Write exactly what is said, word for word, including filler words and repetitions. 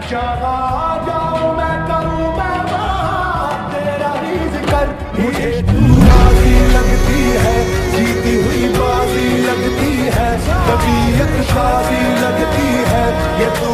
जहाँ जाऊँ मैं करूँ मैं वहाँ तेरा ही जिक्र। मुझे तू राजी लगती है, जीती हुई बाजी लगती है, तबीयत शादी लगती है ये तू।